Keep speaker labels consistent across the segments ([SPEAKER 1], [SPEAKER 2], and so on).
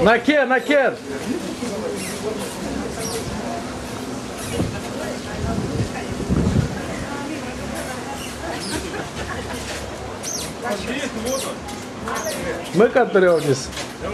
[SPEAKER 1] Na cher! Мы контролист.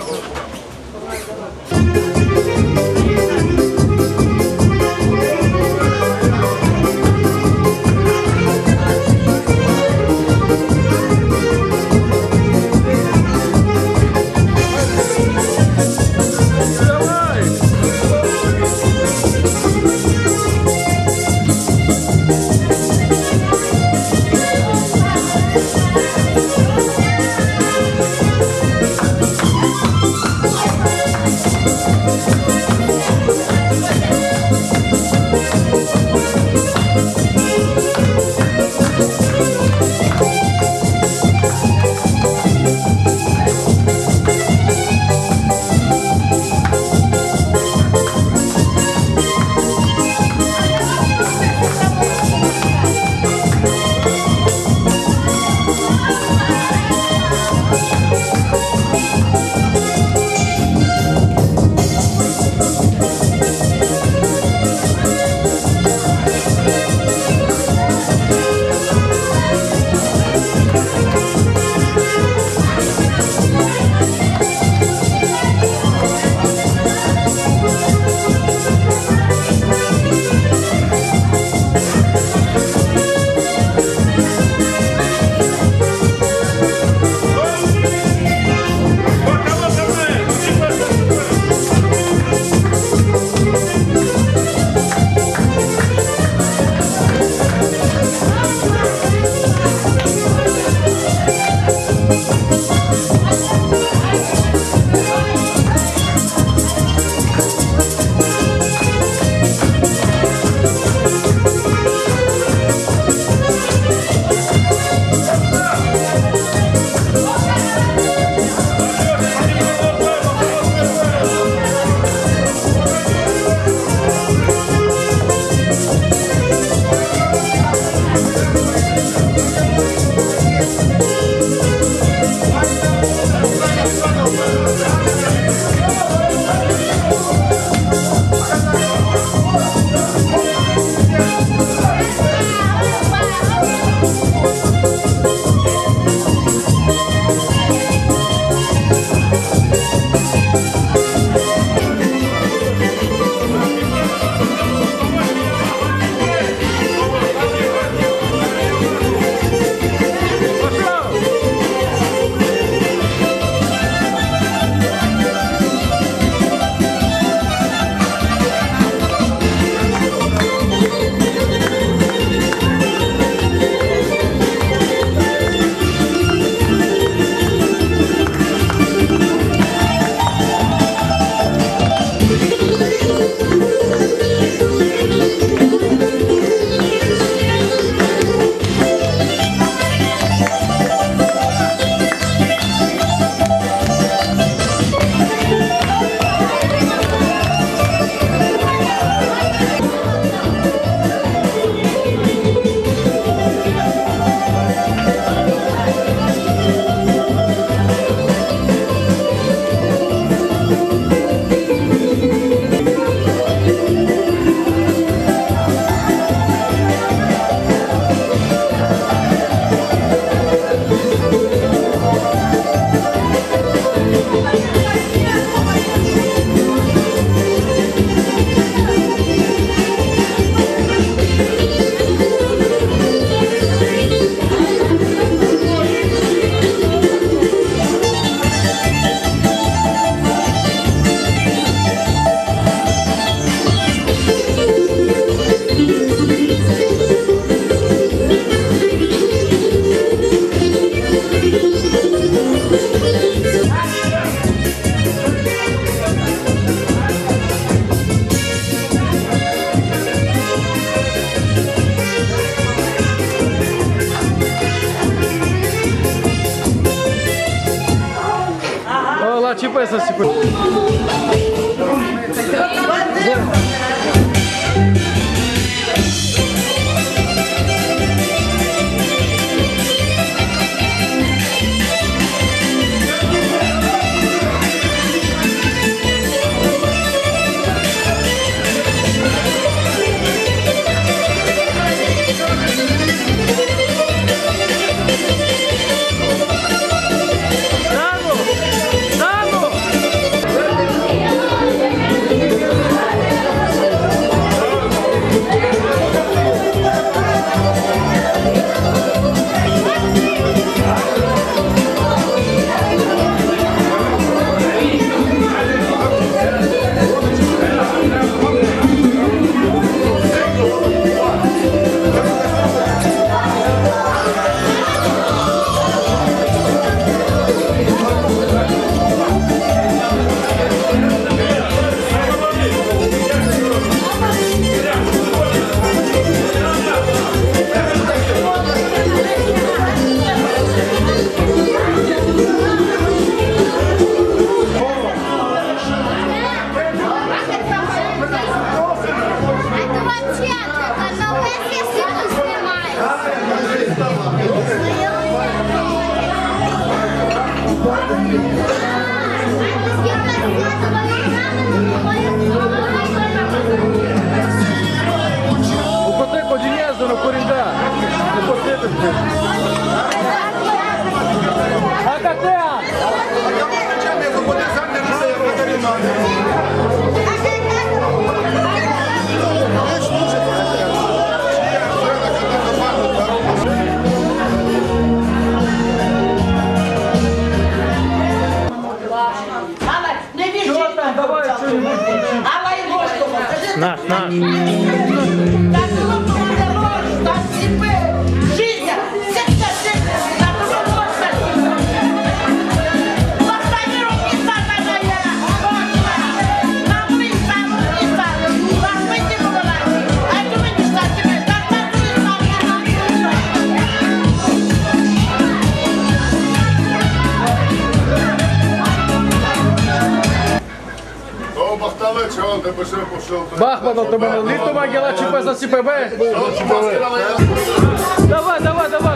[SPEAKER 1] Tipo essa sequência. Бахман, от мене літу магіла, чи без АСПБ? Давай, давай, давай.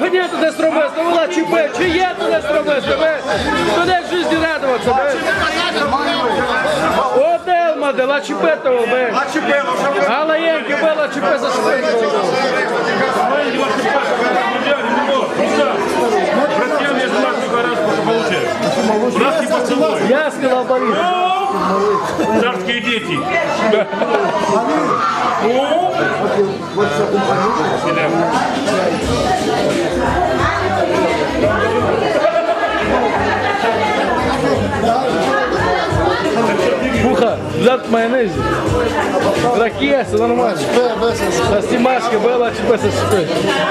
[SPEAKER 1] Мне тут не стробест, ну вона чіпе, чи є тут не стробест, тебе? То не в житті радуватися, бе? Одел, маде, ла чіпе того, бе? Але єнки, бе, ла чіпе за шпе. Я сказал, Борис.
[SPEAKER 2] Царские дети.
[SPEAKER 1] Буха, взят майонез. Ракия, все нормально. Со стимашки была, чипе со шпе.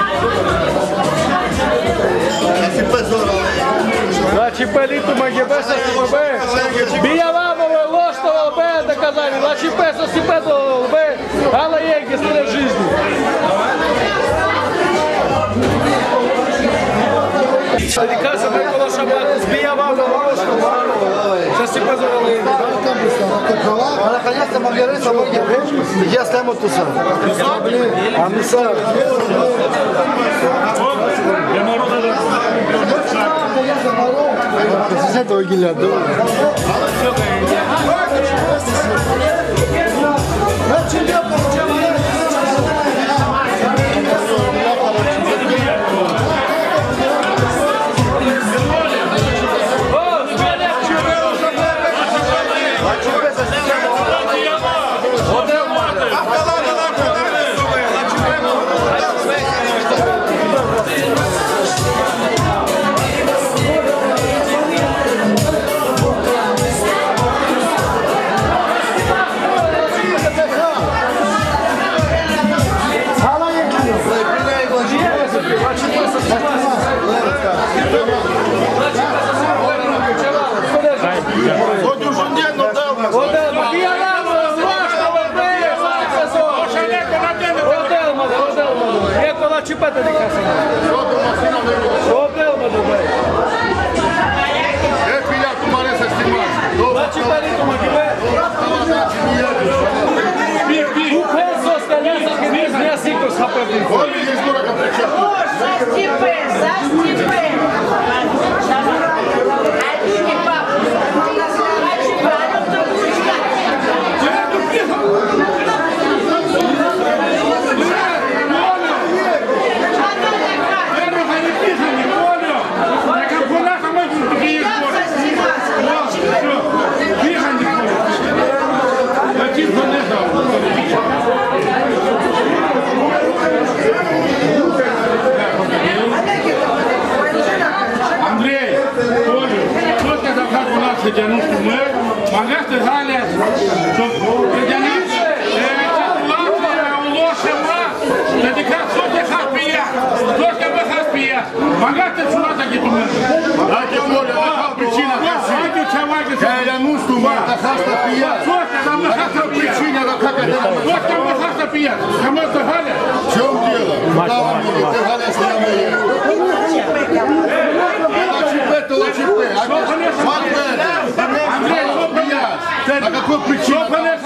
[SPEAKER 1] La cipelito maghiebesa si bebe. Bijavamo loštavo be doказали. La cipesa si bedo be. Ala jegi stare жизни. Дикаса be kola šabat. Bijavamo loštavo. Sa si bezovali.
[SPEAKER 3] Наконец-то могли рыться, я стану туса. А мы сами. С этого гиля, да?
[SPEAKER 1] Cipeta de casa. Odel, mă, dă-i.
[SPEAKER 4] E filia tu mare să stimați.
[SPEAKER 1] La cipelito, mă, ghibă. Nu penso să neasa, că nici ne-a sigur să apă din
[SPEAKER 4] Ori ești gura că plece.
[SPEAKER 2] Андрей, Оля, кто сказал, как у нас ледянушку мы? Могла ты Галя, что ледянушка, ситуация у лошаба, это как сотня хапия, только бы хапия. Могла ты сюда такие думаешь?
[SPEAKER 4] А те Оля, какая причина? Ледянушку мы, это хаста пия. Какая причина, как это?
[SPEAKER 2] Только бы хапия. Кому это Галя?
[SPEAKER 4] В чем дело? Ты Галя с нами. Андрей, а какой причине?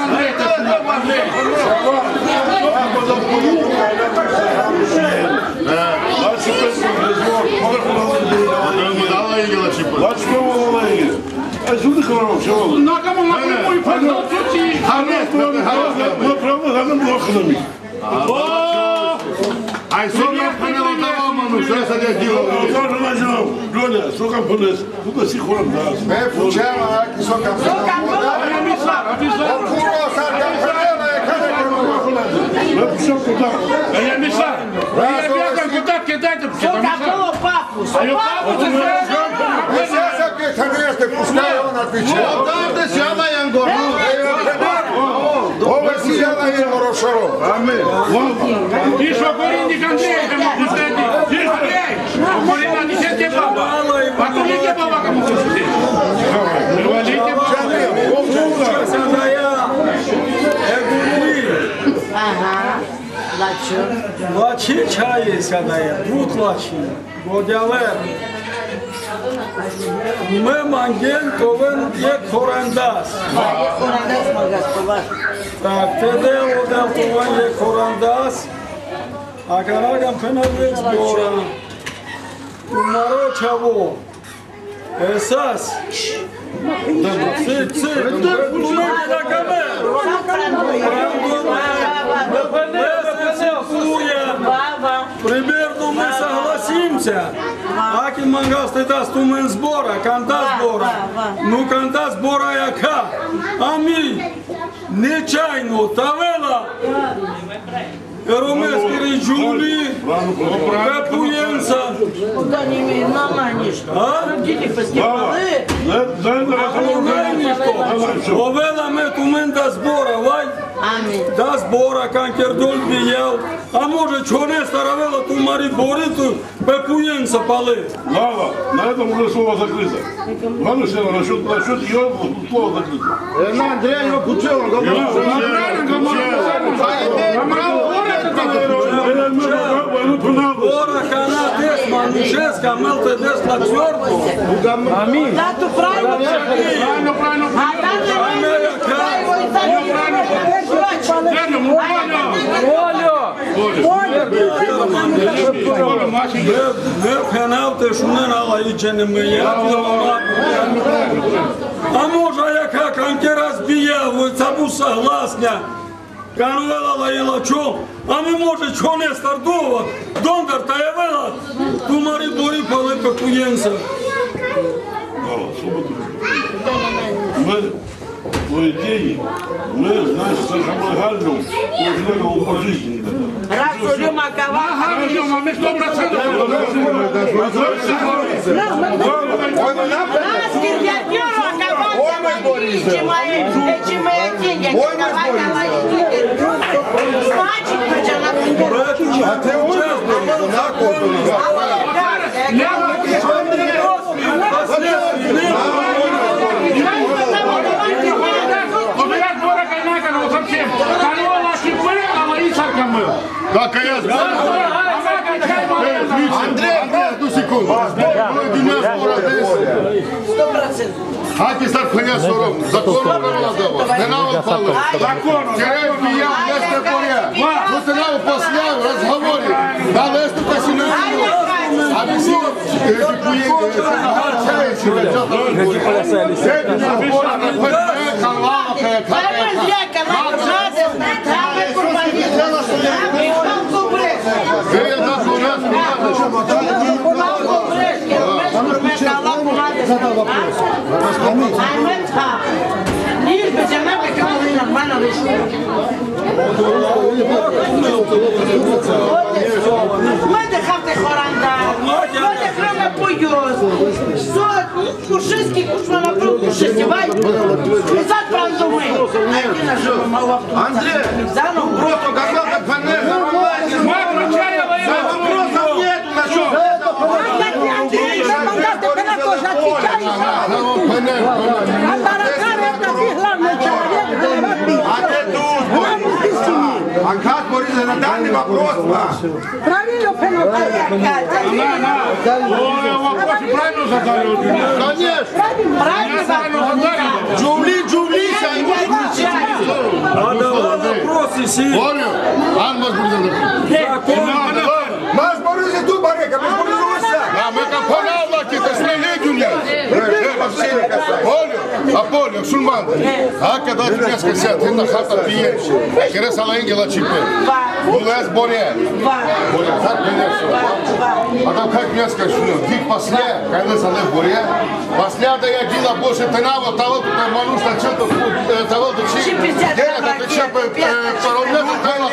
[SPEAKER 4] Ai sono până la tavă, nu știu să te diu.
[SPEAKER 5] Olha, sou camponês, nunca se conta.
[SPEAKER 4] Me fuceava que sou camponês.
[SPEAKER 2] Avisar.
[SPEAKER 5] Não precisa contar.
[SPEAKER 2] Aí é missar. Aí é viagem, contar que dá de
[SPEAKER 6] Sou capô, papo.
[SPEAKER 2] Aí o papo
[SPEAKER 4] Essa que trebuie пускай он отвечает. Там ты сяда янгору. Ова сяда янгорошоро. Амин.
[SPEAKER 2] И что Коринник Андрей, кому пустяки. Здесь Андрей. Коринна не сядьте баба. Потулите баба, кому пустяки. Привалите баба.
[SPEAKER 6] Ага. Лачо.
[SPEAKER 1] Лачи чаи садая, двух лачи. Годялер. Мы манген ковен е корандас.
[SPEAKER 6] Корандас магас поваш.
[SPEAKER 1] Так, теде одел ковен е корандас. Агарагам пенадвекс бора. Морочаво. Esas. Примерно мы согласимся. Акин мангал стыда стумен сбора, канта сбора. Ну канта сбора яка. Аминь. Нечайно тавела. Ромеський джули, Пепуєнца.
[SPEAKER 6] Куда не имеет нананишко. Дети фестивали.
[SPEAKER 1] Овела ме тумен да збора, вай?
[SPEAKER 6] Аминь.
[SPEAKER 1] Да збора, канкердол біяв. А може, чого не старавела ту Марі Бориту, Пепуєнца пали?
[SPEAKER 5] Лава, на этом уже слово закрыто. Ладно, Сена, насчет ее слово закрыто.
[SPEAKER 3] На Андрея его пучил, он говорит,
[SPEAKER 1] Бора, кана, дес, манушеска, мелте, дес, на цверку. Аминь.
[SPEAKER 6] Да, tu правильно.
[SPEAKER 2] Правильно.
[SPEAKER 6] А там
[SPEAKER 1] Не пхенавте, що не налаїчені ми. А може, яка канкера збіяв, це був согласня. Канвела лаїла чо, а ми може чо не стартував. Дондер та явила, ту Марі Борі пали Пепуєнця.
[SPEAKER 5] Мы, по идее, мы, значит, Сахамагальну ужинали по жизни.
[SPEAKER 6] раз уже маковал.
[SPEAKER 2] Мы 100%.
[SPEAKER 3] а ты участвуешь на конкурсе.
[SPEAKER 4] Да, конечно. Андрей, одну секунду. Хаки стар коня сором. Закон надо. Не надо палить. Терев я вместе поря. Вот ты надо после разговоре. Да, лезть только сильно. А вы все
[SPEAKER 3] Андрей, просто когда как фанер, вопросов нету насчет этого. А ты тут, а как говорит на данный вопрос?
[SPEAKER 7] Правильно
[SPEAKER 2] Правильно задали.
[SPEAKER 3] Конечно. Джули,
[SPEAKER 1] А давай вопросы си.
[SPEAKER 4] Олю, Анна
[SPEAKER 3] Mas Борис tu барека, mas Борис уса.
[SPEAKER 4] А мы как понавлаки, это снелегюля. Олю, Аполю, Шульман. А когда ты мне сказал, ты на хата пьешь, через Алангела Чипе. Улез Боре. А там как мне скажешь, ты после, когда залез Боре, после да я дела больше того, кто мануш на чем-то, того, кто чипе. Дело, ты чипе, паромета, того,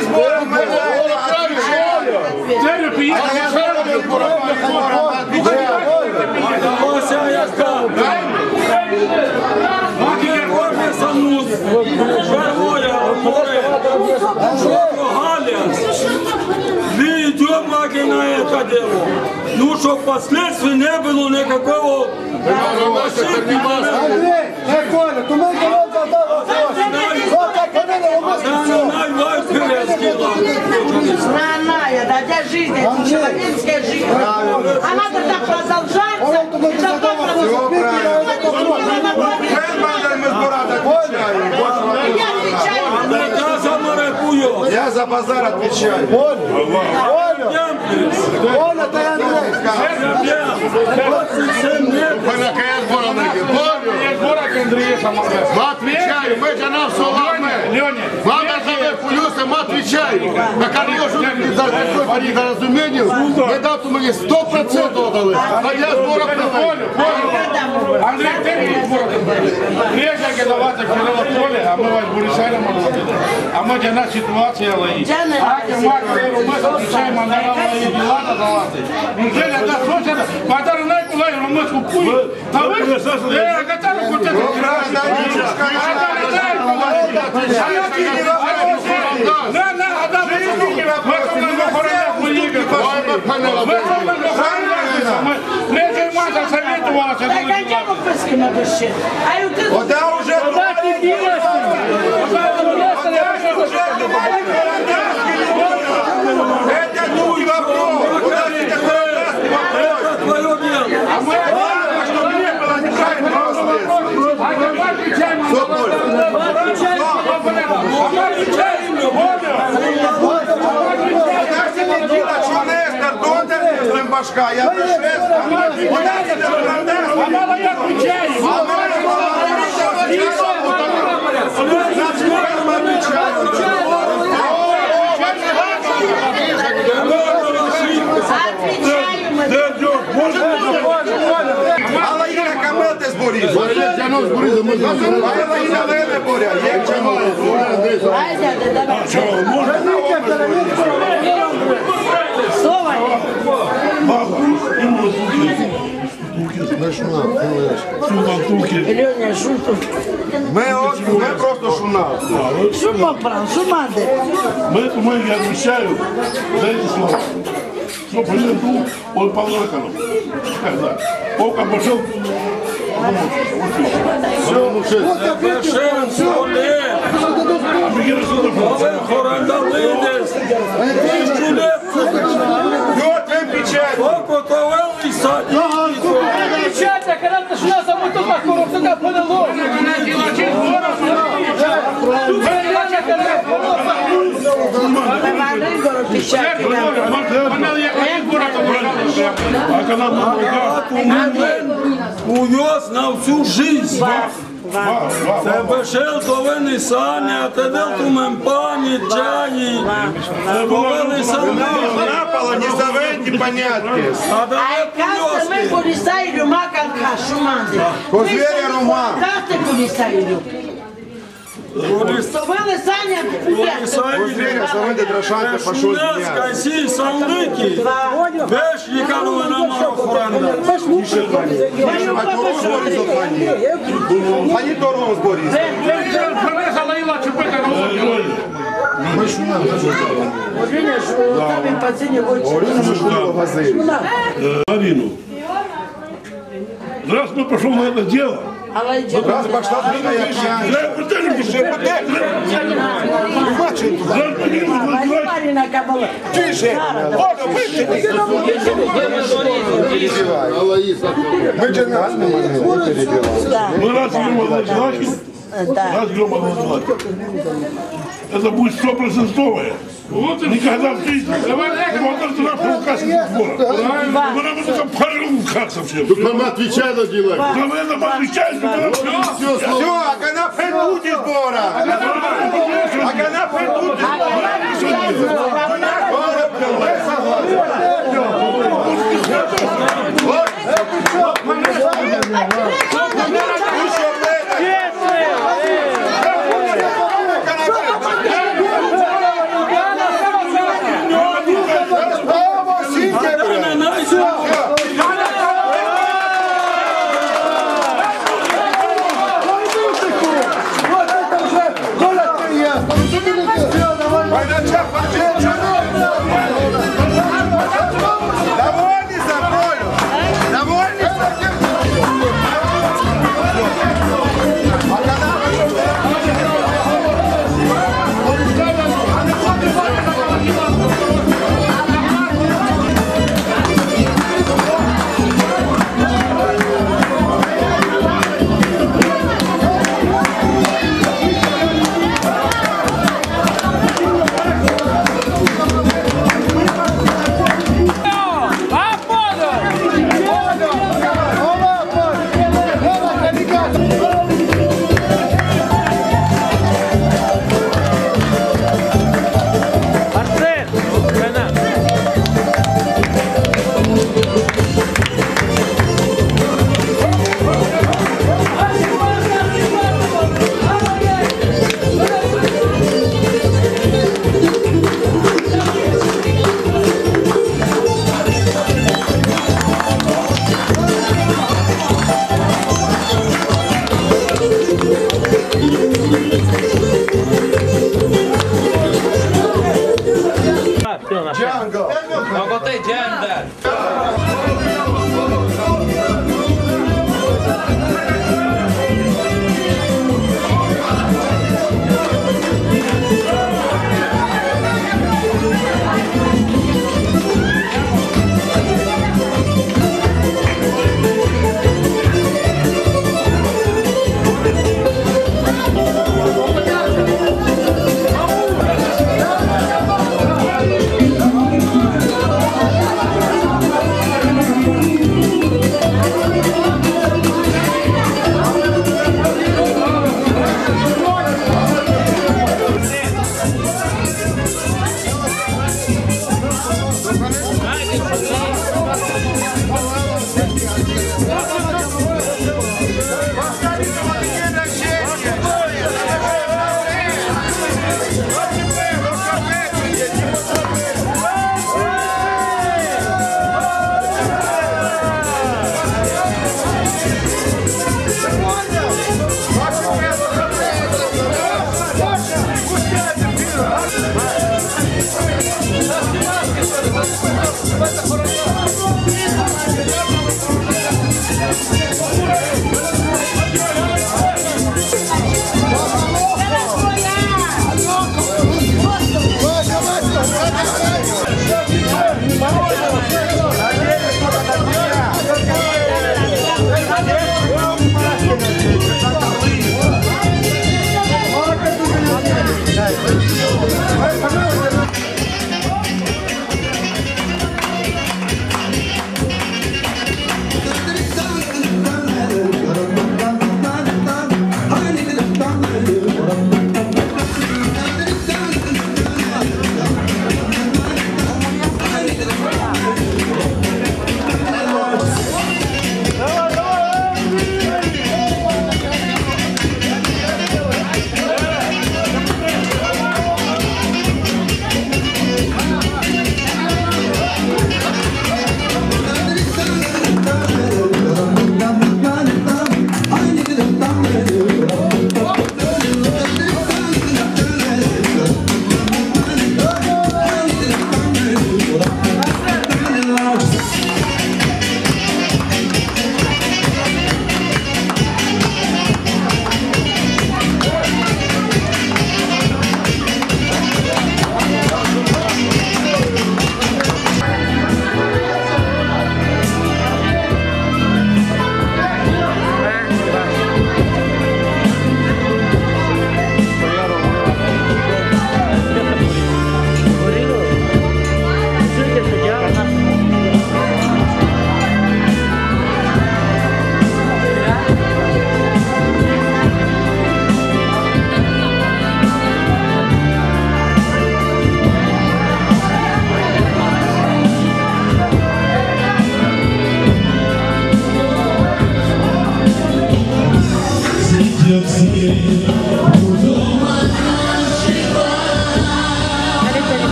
[SPEAKER 1] Ося яка. Формі самус. Первоя, море. Шоко Галя. Мы идем на это дело. Ну, чтобы последствий не было никакого.
[SPEAKER 3] Андрей, Коля, tu mă întrebi da вопрос. Toată părerea o
[SPEAKER 6] Страная, да, для жизни, это человеческая жизнь. Она тогда продолжается, и зато я отвечаю.
[SPEAKER 3] Я за базар отвечаю. Оля, это Андрей.
[SPEAKER 4] Понакає збора на Геборю. Мы отвечаем, мы же нам все ладно. Главное, что мы плюсом отвечаем. На конечно, за такое недоразумение, мы дату мы 100% дали. А я збора приходю.
[SPEAKER 2] Андрей, ты не збора. Прежде давати Кирило поле, а ми вас Борисайна молоді. А ми для нас ситуація лаї. Ми отвечаємо на лаї діла давати. Неужели одна сочина, потом на кулай мы купуем. А вы готовы купить?
[SPEAKER 3] Ода уже это ну и вопрос.
[SPEAKER 1] Это твое дело.
[SPEAKER 3] Башка, я мы просто шуна.
[SPEAKER 5] Поэтому я отвечаю за эти слова. Что произошло от Павла Раканова. Когда? Пока пошел
[SPEAKER 7] когда ты шла за мной туда, туда подало.
[SPEAKER 1] Увез на всю жизнь. Це бешел повинен Саня, ти дел ту мемпані, чаї, повинен Саня.
[SPEAKER 3] Напало, не заведь непонятки.
[SPEAKER 6] Acasă mă polisai ruma ca în cașumande.
[SPEAKER 3] Cozierea Roma.
[SPEAKER 6] Acasă polisai ruma. Повели Саня.
[SPEAKER 3] Cozierea, să vede Drășancă, pășul din ea.
[SPEAKER 1] Скайсі, Санлики, веш, їкану на Марохоранда.
[SPEAKER 3] Они торгом сборились.
[SPEAKER 5] Марину. Раз мы пошел на это дело,
[SPEAKER 3] Раз пошла длина, я пьяный. Тише! Мы же нас не могли перебивать.
[SPEAKER 5] мы раз идем однозначно. Это будет 100%. Никогда в жизни. Вот это наш указанный сбор. Мы нам это порву как совсем.
[SPEAKER 4] Мы отвечаем на дела.
[SPEAKER 5] Да вы это отвечаете,
[SPEAKER 3] Все, а когда придут сбора? А когда придут Vai na chapa, gente!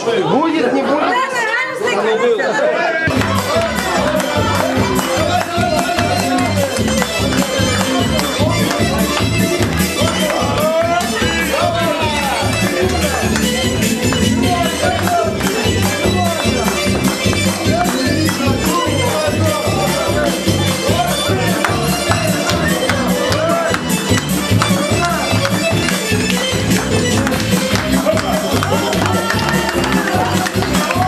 [SPEAKER 3] Будет, не будет.
[SPEAKER 5] Come on.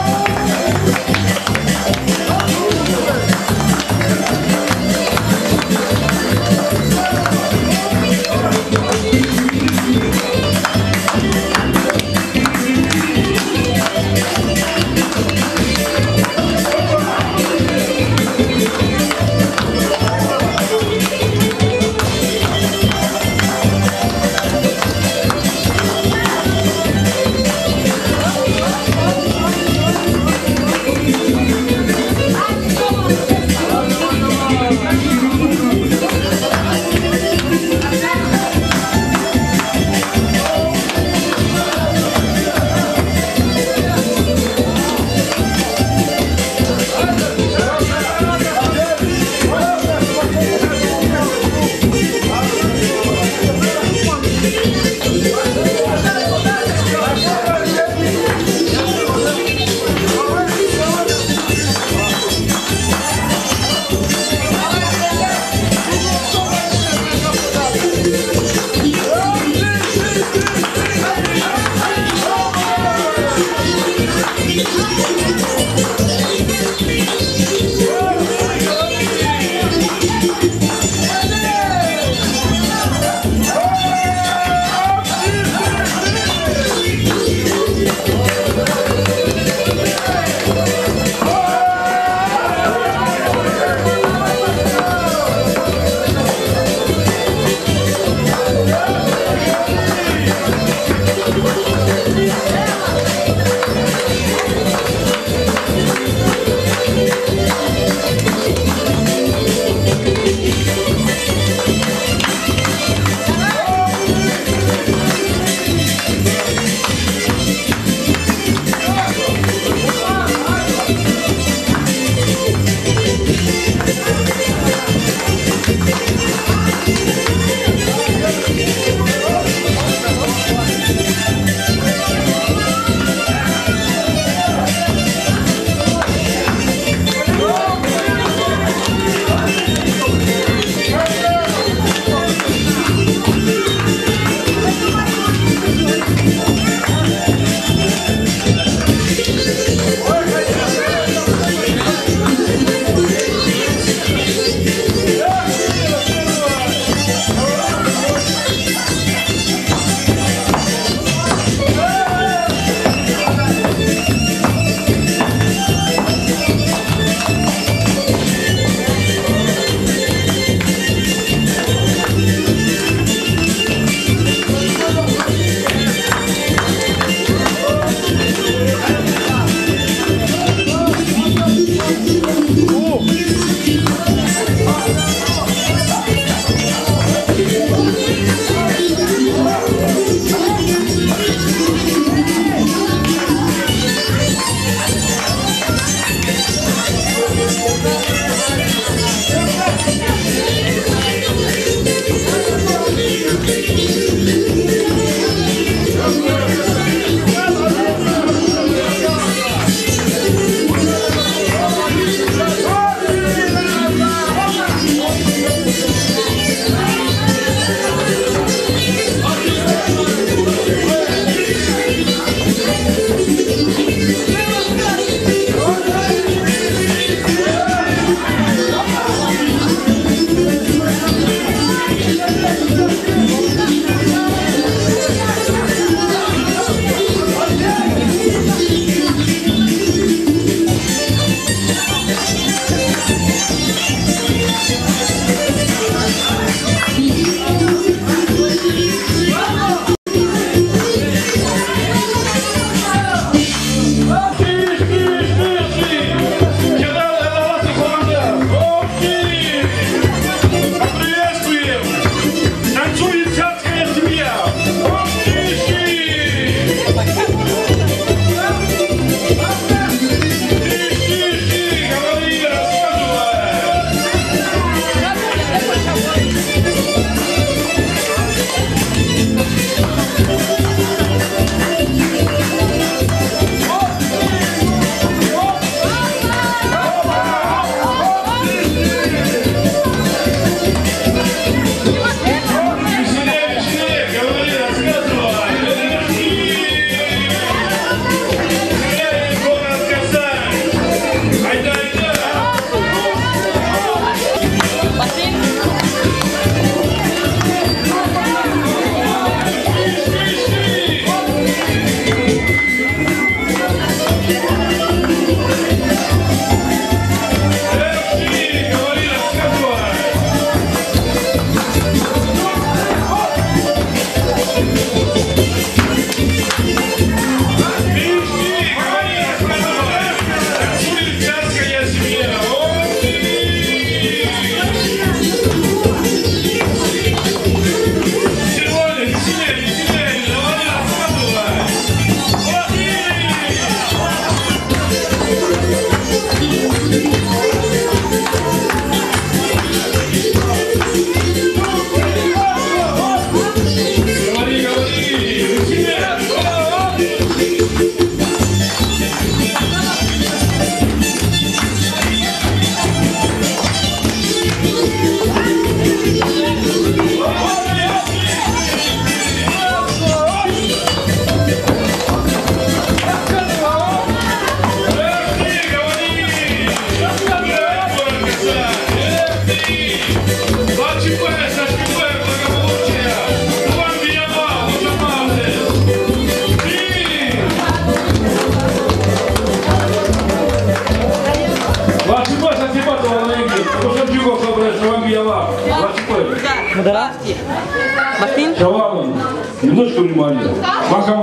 [SPEAKER 8] Мудара? Бастин?
[SPEAKER 5] Шавалан, немножко внимания. Макам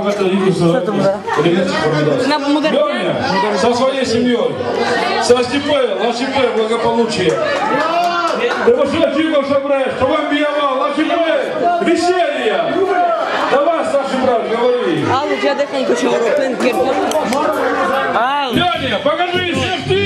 [SPEAKER 5] Леня, со своей семьей, со Степе, Лачипе, благополучие. Ты пошел Чиков собрать, что вам биявал, Лачипе, веселье. Давай, старший брат, говори.
[SPEAKER 8] Алло, я дыханьку чего, Леня, покажи, что ты